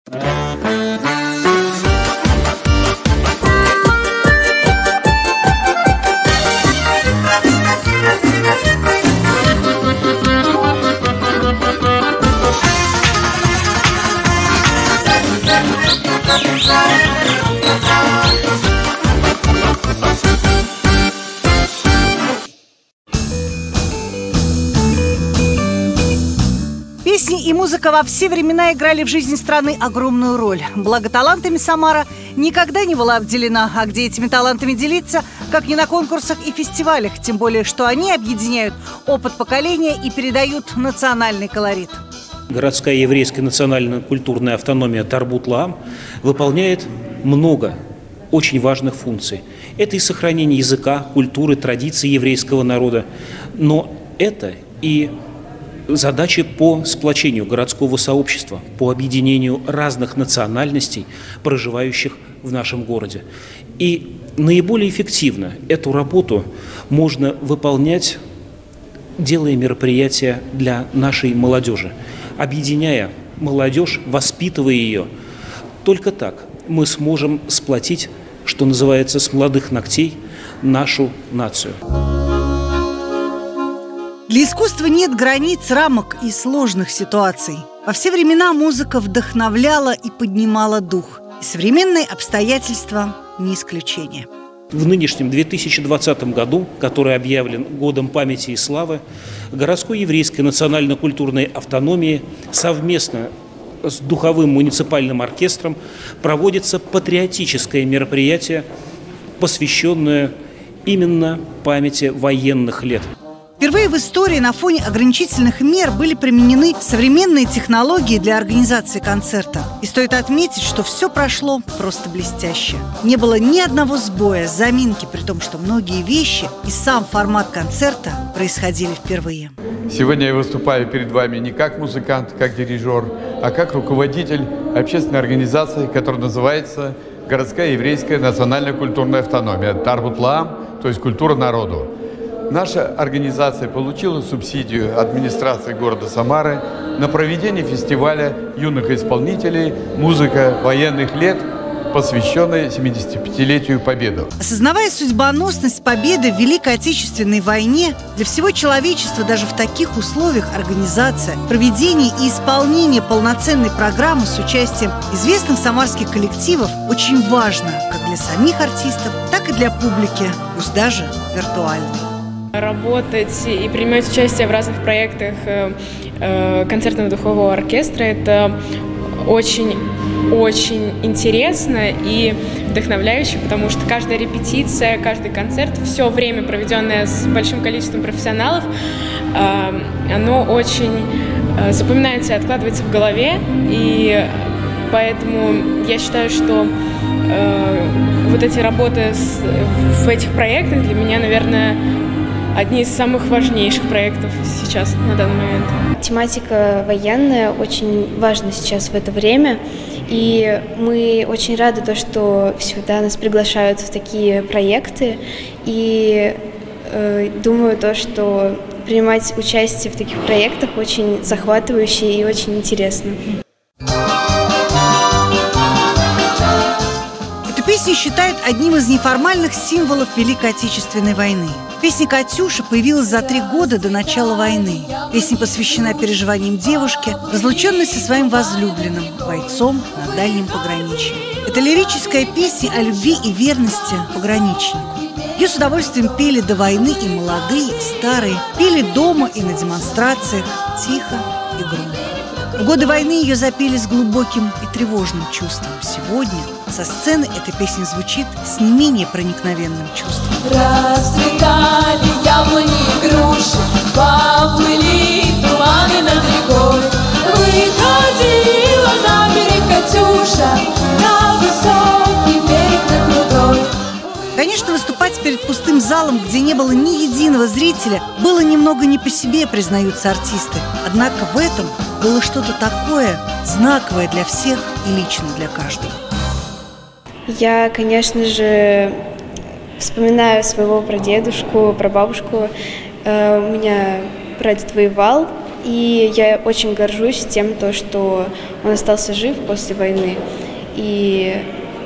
Песни и музыка во все времена играли в жизни страны огромную роль. Благо талантами Самара никогда не была обделена, а где этими талантами делиться, как не на конкурсах и фестивалях, тем более, что они объединяют опыт поколения и передают национальный колорит. Городская еврейская национально-культурная автономия Тарбут-Лаам выполняет много очень важных функций. Это и сохранение языка, культуры, традиций еврейского народа, но это и задачи по сплочению городского сообщества, по объединению разных национальностей, проживающих в нашем городе. И наиболее эффективно эту работу можно выполнять, делая мероприятия для нашей молодежи, объединяя молодежь, воспитывая ее. Только так мы сможем сплотить, что называется, с молодых ногтей нашу нацию. Для искусства нет границ, рамок и сложных ситуаций. Во все времена музыка вдохновляла и поднимала дух. И современные обстоятельства не исключение. В нынешнем 2020 году, который объявлен Годом памяти и славы, городской еврейской национально-культурной автономии совместно с духовым муниципальным оркестром проводится патриотическое мероприятие, посвященное именно памяти военных лет. Впервые в истории на фоне ограничительных мер были применены современные технологии для организации концерта. И стоит отметить, что все прошло просто блестяще. Не было ни одного сбоя, заминки, при том, что многие вещи и сам формат концерта происходили впервые. Сегодня я выступаю перед вами не как музыкант, как дирижер, а как руководитель общественной организации, которая называется «Городская еврейская национально-культурная автономия» Тарбут-Лаам, то есть «Культура народу». Наша организация получила субсидию администрации города Самары на проведение фестиваля юных исполнителей «Музыка военных лет», посвященной 75-летию Победы. Осознавая судьбоносность победы в Великой Отечественной войне, для всего человечества даже в таких условиях организация, проведение и исполнение полноценной программы с участием известных самарских коллективов очень важно как для самих артистов, так и для публики, пусть даже виртуальной. Работать и принимать участие в разных проектах концертного духового оркестра – это очень интересно и вдохновляюще, потому что каждая репетиция, каждый концерт, все время, проведенное с большим количеством профессионалов, оно очень запоминается и откладывается в голове, и поэтому я считаю, что вот эти работы в этих проектах для меня, наверное, одни из самых важнейших проектов сейчас, на данный момент. Тематика военная очень важна сейчас в это время, и мы очень рады, что всегда нас приглашают в такие проекты, и думаю, что принимать участие в таких проектах очень захватывающе и очень интересно. Песню считают одним из неформальных символов Великой Отечественной войны. Песня «Катюша» появилась за 3 года до начала войны. Песня посвящена переживаниям девушки, разлученной со своим возлюбленным, бойцом на дальнем пограничье. Это лирическая песня о любви и верности пограничнику. Ее с удовольствием пели до войны и молодые, и старые, пели дома и на демонстрациях, тихо и громко. В годы войны ее запели с глубоким и тревожным чувством. Сегодня со сцены эта песня звучит с не менее проникновенным чувством. Расцветали яблони и груши, поплыли туманы над рекой. Выходила на берег Катюша, на высокий берег, на крутой. Конечно, выступать перед пустым залом, где не было ни единого зрителя, было немного не по себе, признаются артисты. Однако в этом было что-то такое знаковое для всех и лично для каждого. Я, конечно же, вспоминаю своего прадедушку, прабабушку. У меня прадед воевал, И я очень горжусь тем, что он остался жив после войны. И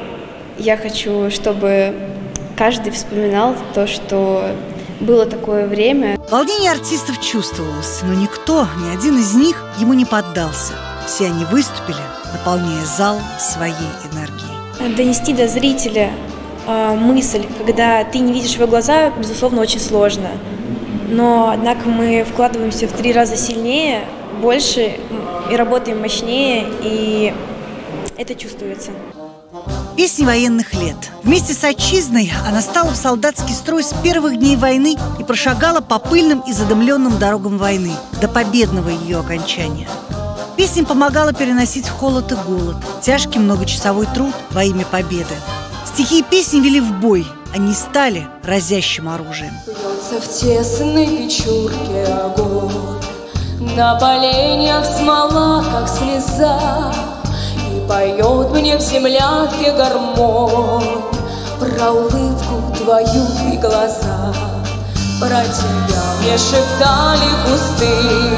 я хочу, чтобы каждый вспоминал то, что было такое время. Волнение артистов чувствовалось, но никто, ни один из них ему не поддался. Все они выступили, наполняя зал своей энергией. Донести до зрителя мысль, когда ты не видишь его глаза, безусловно, очень сложно. Но, однако, мы вкладываемся в 3 раза сильнее, больше и работаем мощнее, и это чувствуется. Песни военных лет. Вместе с отчизной она стала в солдатский строй с первых дней войны и прошагала по пыльным и задымленным дорогам войны до победного ее окончания. Песня помогала переносить холод и голод, тяжкий многочасовой труд во имя победы. Стихи и песни вели в бой, они стали разящим оружием. Бьется в тесной печурке огонь, на поленьях смола, как слеза, и поет мне в землянке гармонь про улыбку твою и глаза. Про тебя мне шептали кусты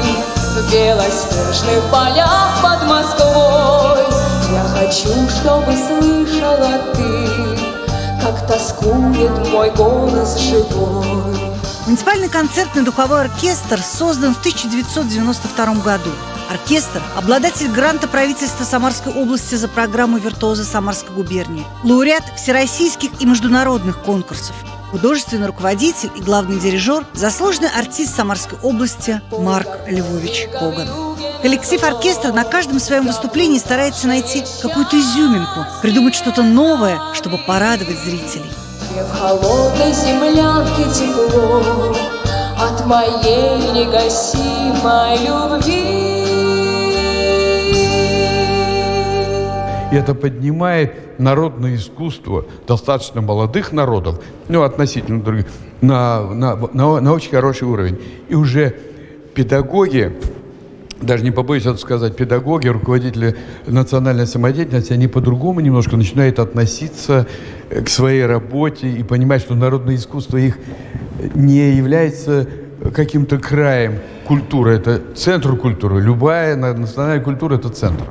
в белоснежных полях под Москвой. Я хочу, чтобы слышала ты, как тоскует мой голос живой. Муниципальный концертный духовой оркестр создан в 1992 году. Оркестр – обладатель гранта правительства Самарской области за программу «Виртуозы Самарской губернии», лауреат всероссийских и международных конкурсов, художественный руководитель и главный дирижер, заслуженный артист Самарской области Марк Львович Коган. Коллектив оркестра на каждом своем выступлении старается найти какую-то изюминку, придумать что-то новое, чтобы порадовать зрителей. В холодной землянке тепло от моей негасимой любви. И это поднимает народное искусство достаточно молодых народов, относительно других, на очень хороший уровень. И уже педагоги, даже не побоюсь это сказать, педагоги, руководители национальной самодеятельности, они по-другому немножко начинают относиться к своей работе и понимать, что народное искусство их не является каким-то краем культуры, это центр культуры. Любая национальная культура – это центр.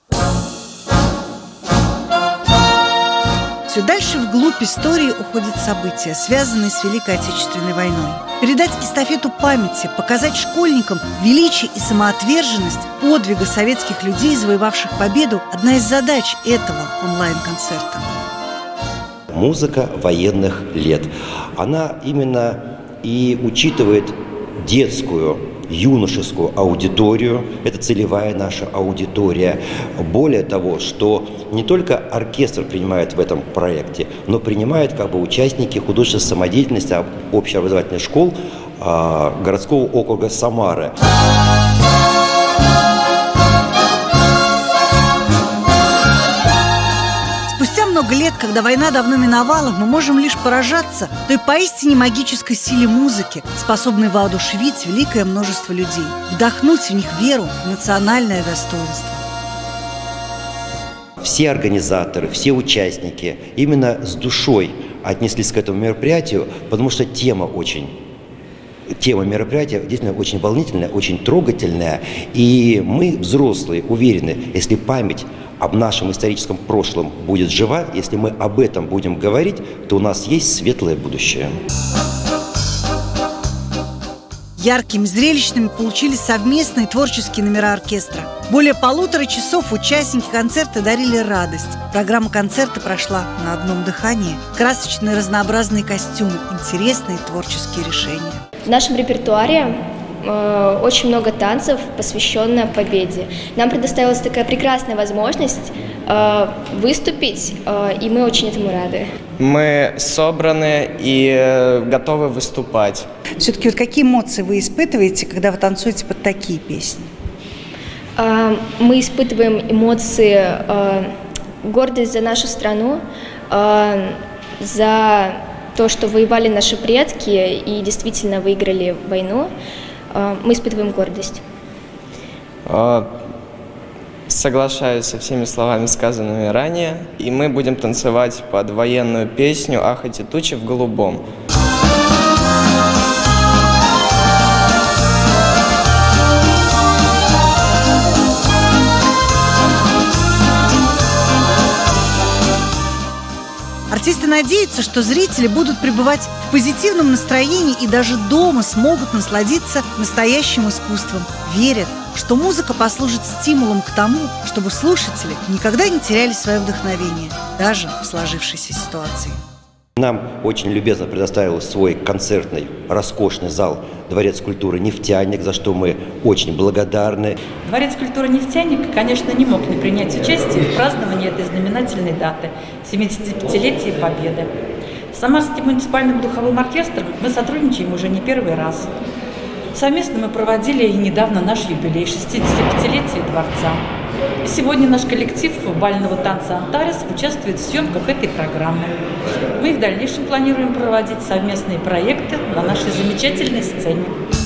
Все дальше вглубь истории уходят события, связанные с Великой Отечественной войной. Передать эстафету памяти, показать школьникам величие и самоотверженность подвига советских людей, завоевавших победу – одна из задач этого онлайн-концерта. Музыка военных лет. Она именно и учитывает детскую, юношескую аудиторию, это целевая наша аудитория. Более того, что не только оркестр принимает в этом проекте, но принимают участники художественной самодеятельности общеобразовательных школ городского округа Самары. Спустя много лет, когда война давно миновала, мы можем лишь поражаться той поистине магической силе музыки, способной воодушевить великое множество людей, вдохнуть в них веру в национальное достоинство. Все организаторы, все участники именно с душой отнеслись к этому мероприятию, потому что тема мероприятия действительно очень волнительная, очень трогательная. И мы, взрослые, уверены, если память об нашем историческом прошлом будет жива, если мы об этом будем говорить, то у нас есть светлое будущее. Яркими, зрелищными получились совместные творческие номера оркестра. Более 1,5 часов участники концерта дарили радость. Программа концерта прошла на одном дыхании. Красочные разнообразные костюмы, интересные творческие решения. В нашем репертуаре очень много танцев, посвященных победе. Нам предоставилась такая прекрасная возможность выступить, и мы очень этому рады. Мы собраны и готовы выступать. Все-таки какие эмоции вы испытываете, когда вы танцуете под такие песни? Мы испытываем эмоции, гордость за нашу страну, за то, что воевали наши предки и действительно выиграли войну. Мы испытываем гордость. Соглашаюсь со всеми словами, сказанными ранее. И мы будем танцевать под военную песню «Ах, эти тучи в голубом». Артисты надеются, что зрители будут пребывать в позитивном настроении и даже дома смогут насладиться настоящим искусством. Верят, что музыка послужит стимулом к тому, чтобы слушатели никогда не теряли свое вдохновение, даже в сложившейся ситуации. Нам очень любезно предоставил свой концертный, роскошный зал Дворец культуры «Нефтяник», за что мы очень благодарны. Дворец культуры «Нефтяник», конечно, не мог не принять участие в праздновании этой знаменательной даты – 75-летия Победы. С Самарским муниципальным духовым оркестром мы сотрудничаем уже не первый раз. Совместно мы проводили и недавно наш юбилей – 65-летие Дворца. И сегодня наш коллектив бального танца «Антарес» участвует в съемках этой программы. Мы и в дальнейшем планируем проводить совместные проекты на нашей замечательной сцене.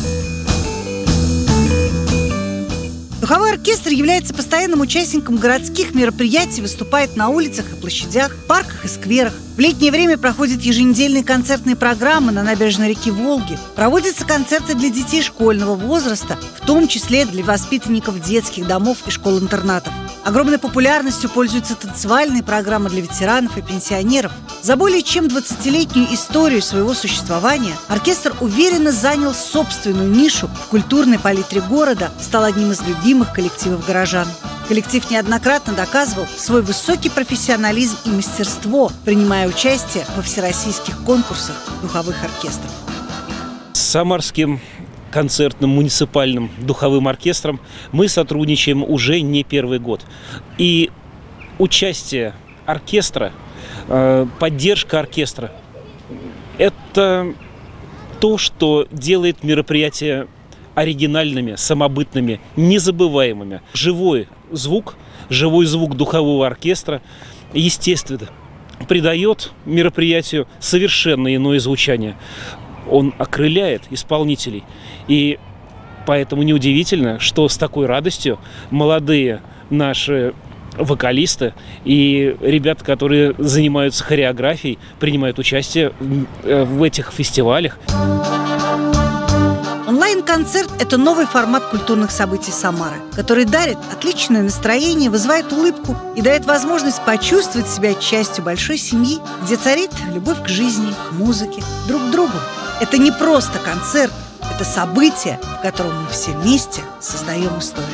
Духовой оркестр является постоянным участником городских мероприятий, выступает на улицах и площадях, парках и скверах. В летнее время проходят еженедельные концертные программы на набережной реки Волги. Проводятся концерты для детей школьного возраста, в том числе для воспитанников детских домов и школ-интернатов. Огромной популярностью пользуются танцевальные программы для ветеранов и пенсионеров. За более чем 20-летнюю историю своего существования оркестр уверенно занял собственную нишу в культурной палитре города, стал одним из любимых коллективов горожан. Коллектив неоднократно доказывал свой высокий профессионализм и мастерство, принимая участие во всероссийских конкурсах духовых оркестров. С Самарским концертным муниципальным духовым оркестром мы сотрудничаем уже не первый год. И участие оркестра, поддержка оркестра – это то, что делает мероприятия оригинальными, самобытными, незабываемыми. Живой звук духового оркестра, естественно, придает мероприятию совершенно иное звучание. Он окрыляет исполнителей. И поэтому неудивительно, что с такой радостью молодые наши вокалисты и ребята, которые занимаются хореографией, принимают участие в этих фестивалях. Онлайн-концерт – это новый формат культурных событий Самары, который дарит отличное настроение, вызывает улыбку и дает возможность почувствовать себя частью большой семьи, где царит любовь к жизни, к музыке, друг к другу. Это не просто концерт, это событие, в котором мы все вместе создаем историю.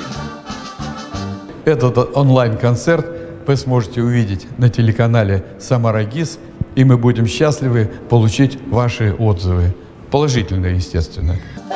Этот онлайн-концерт вы сможете увидеть на телеканале «Самара ГИС», и мы будем счастливы получить ваши отзывы. Положительные, естественно.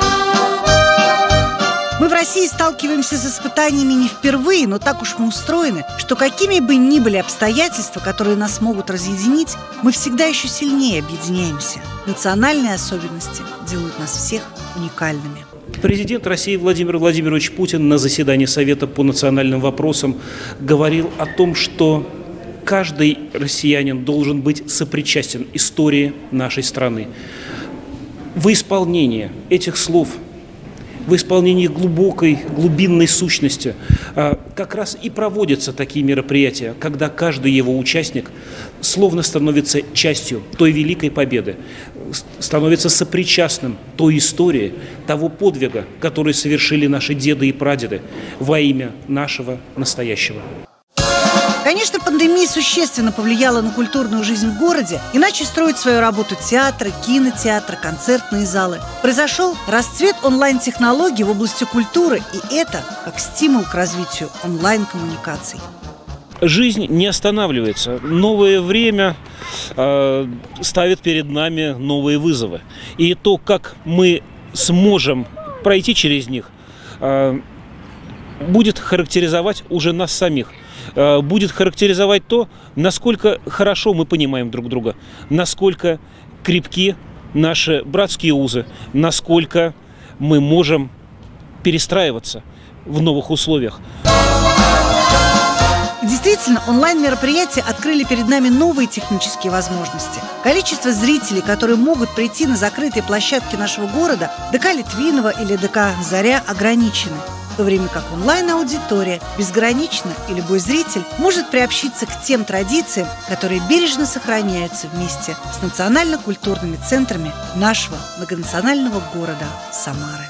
Мы в России сталкиваемся с испытаниями не впервые, но так уж мы устроены, что какими бы ни были обстоятельства, которые нас могут разъединить, мы всегда еще сильнее объединяемся. Национальные особенности делают нас всех уникальными. Президент России Владимир Владимирович Путин на заседании Совета по национальным вопросам говорил о том, что каждый россиянин должен быть сопричастен истории нашей страны. В исполнении этих слов, в исполнении глубокой, глубинной сущности как раз и проводятся такие мероприятия, когда каждый его участник словно становится частью той великой победы, становится сопричастным той истории, того подвига, который совершили наши деды и прадеды во имя нашего настоящего. Конечно, пандемия существенно повлияла на культурную жизнь в городе, иначе строят свою работу театры, кинотеатры, концертные залы. Произошел расцвет онлайн-технологий в области культуры, и это как стимул к развитию онлайн-коммуникаций. Жизнь не останавливается. Новое время ставит перед нами новые вызовы. И то, как мы сможем пройти через них, будет характеризовать уже нас самих. Будет характеризовать то, насколько хорошо мы понимаем друг друга, насколько крепки наши братские узы, насколько мы можем перестраиваться в новых условиях. Действительно, онлайн-мероприятия открыли перед нами новые технические возможности. Количество зрителей, которые могут прийти на закрытые площадки нашего города, ДК Литвинова или ДК «Заря», ограничены. В то время как онлайн-аудитория безгранична, и любой зритель может приобщиться к тем традициям, которые бережно сохраняются вместе с национально-культурными центрами нашего многонационального города Самары.